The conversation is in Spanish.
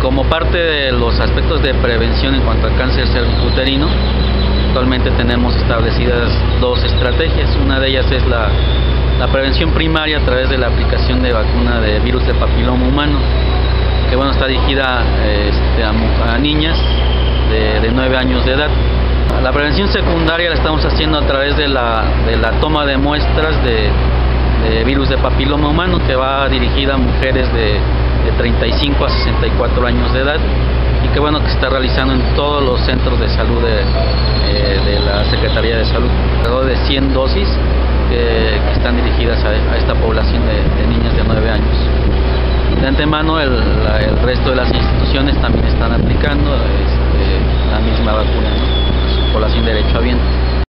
Como parte de los aspectos de prevención en cuanto al cáncer cervicuterino, actualmente tenemos establecidas dos estrategias. Una de ellas es la prevención primaria a través de la aplicación de vacuna de virus de papiloma humano, que está dirigida a niñas de 9 años de edad. La prevención secundaria la estamos haciendo a través de la toma de muestras de virus de papiloma humano, que va dirigida a mujeres de 35 a 64 años de edad y que que se está realizando en todos los centros de salud de la Secretaría de Salud. Alrededor de 100 dosis que están dirigidas a esta población de niñas de 9 años. De antemano el resto de las instituciones también están aplicando la misma vacuna, ¿no?, a su población derechohabiente.